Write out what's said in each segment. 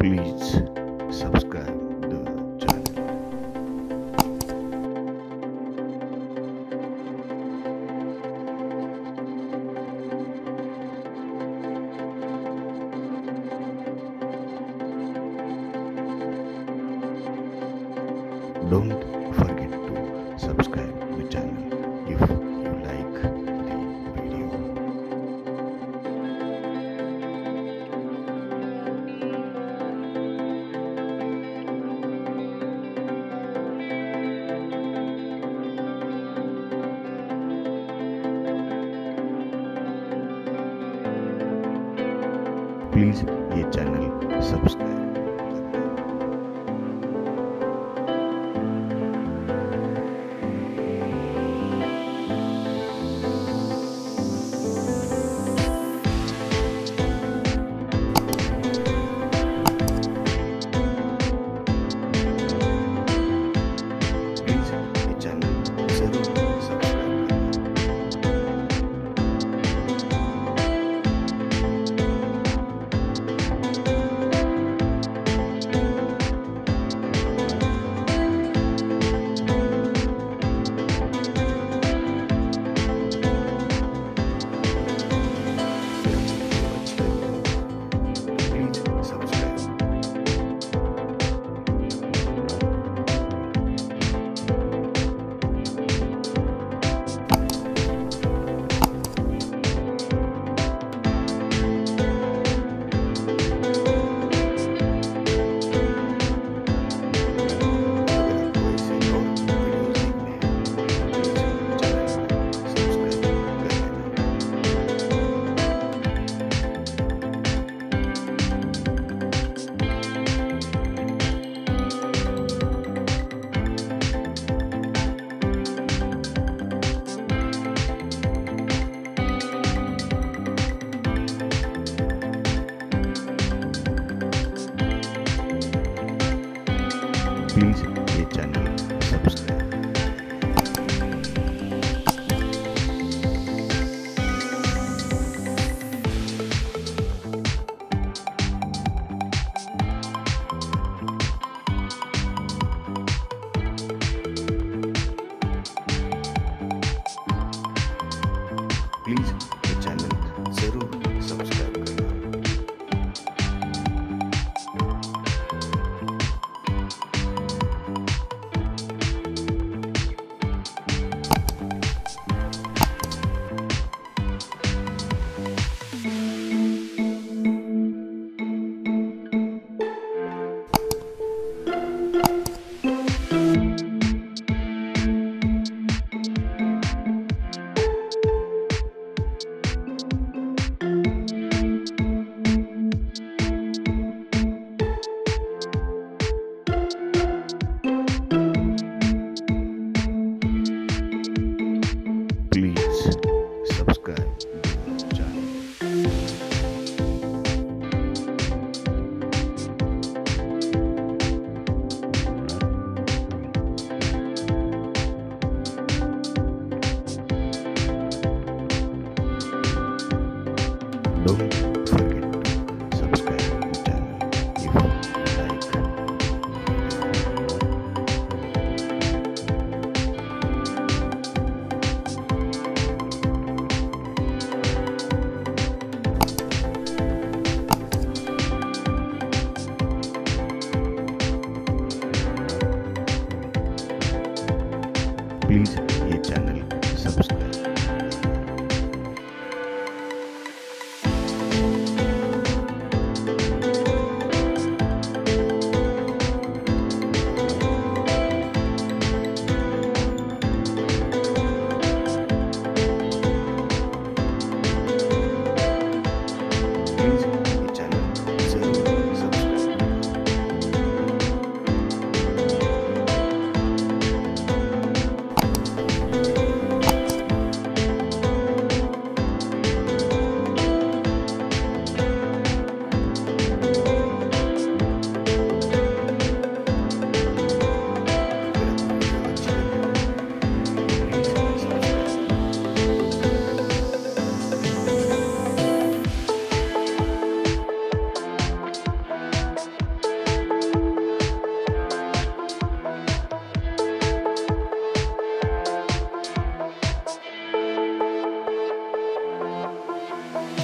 Please subscribe the channel. Don't forget to subscribe the channel if you like the video. Please ये channel subscribe please ये channel subscribe please ये channel जरूर subscribe करना। Please subscribe the channel. Don't forget to subscribe the channel if you like. Please ये channel subscribe करना।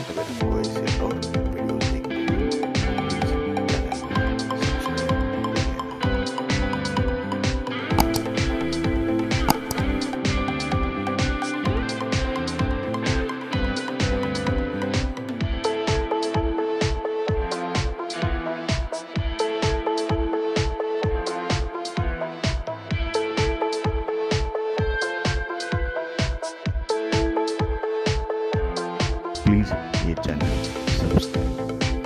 अगर आपको ऐसे और वीडियोस देखने हैं प्लीज़ चैनल को सब्सक्राइब कर लेना। प्लीज़ ये चैनल सब्सक्राइब